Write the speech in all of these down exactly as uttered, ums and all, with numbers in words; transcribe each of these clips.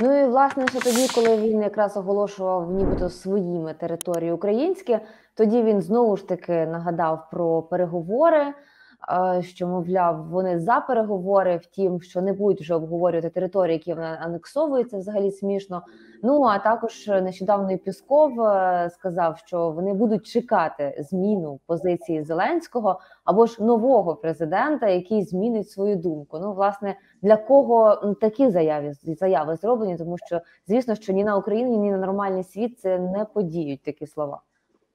Ну і власне ще тоді, коли він якраз оголошував нібито своїми території українські, тоді він знову ж таки нагадав про переговори, е, що, мовляв, вони за переговори, втім, що не будуть вже обговорювати території, які вони анексовуються, взагалі смішно. Ну, а також нещодавно і Пісков е, сказав, що вони будуть чекати зміну позиції Зеленського або ж нового президента, який змінить свою думку. Ну, власне, для кого такі заяви, заяви зроблені, тому що, звісно, що ні на Україні, ні на нормальний світ це не подіють такі слова.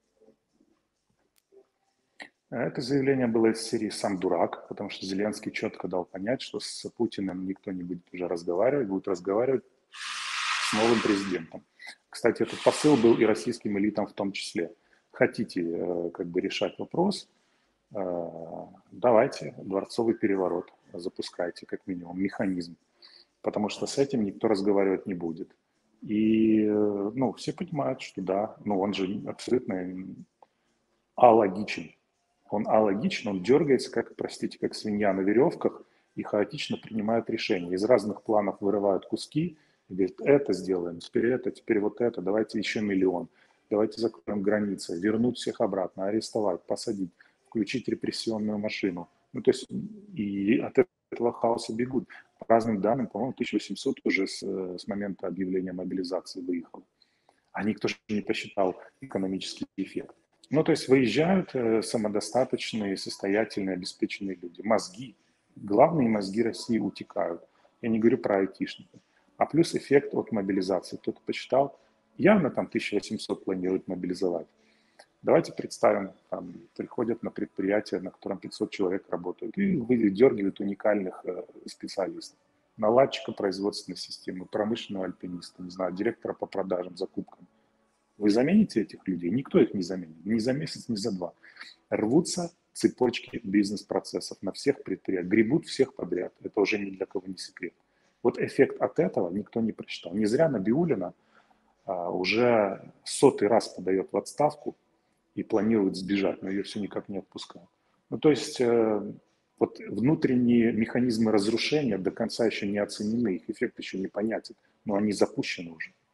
Это заявление было из серии «Сам дурак», потому что Зеленский четко дал понять, что с Путиным никто не будет уже разговаривать, будет разговаривать с новым президентом. Кстати, этот посыл был и российским элитам в том числе. Хотите как бы решать вопрос, давайте дворцовый переворот запускайте как минимум, механизм, потому что с этим никто разговаривать не будет. И ну, все понимают, что да, но он же абсолютно алогичен. Он алогичен, он дергается, как, простите, как свинья на веревках, и хаотично принимает решения. Из разных планов вырывают куски, и говорят, это сделаем, теперь это, теперь вот это, давайте еще миллион, давайте закроем границы, вернуть всех обратно, арестовать, посадить, включить репрессионную машину. Ну, то есть и от этого хаоса бегут. По разным данным, по-моему, тысяча восемьсот уже с, с момента объявления мобилизации выехало. А никто же не посчитал экономический эффект. Ну, то есть выезжают э, самодостаточные, состоятельные, обеспеченные люди. Мозги, главные мозги России утекают. Я не говорю про айтишников. А плюс эффект от мобилизации. Кто-то посчитал, явно там тысяча восемьсот планируют мобилизовать. Давайте представим, там приходят на предприятие, на котором пятьсот человек работают, и выдергивают уникальных э, специалистов. Наладчика производственной системы, промышленного альпиниста, не знаю, директора по продажам, закупкам. Вы замените этих людей? Никто их не заменит. Ни за месяц, ни за два. Рвутся цепочки бизнес-процессов на всех предприятиях. Гребут всех подряд. Это уже ни для кого не секрет. Вот эффект от этого никто не прочитал. Не зря Набиуллина а, уже сотый раз подает в отставку и планирует сбежать, но ее все никак не отпускают. Ну, то есть э, вот внутренние механизмы разрушения до конца еще не оценены, их эффект еще не понятен, но они запущены уже.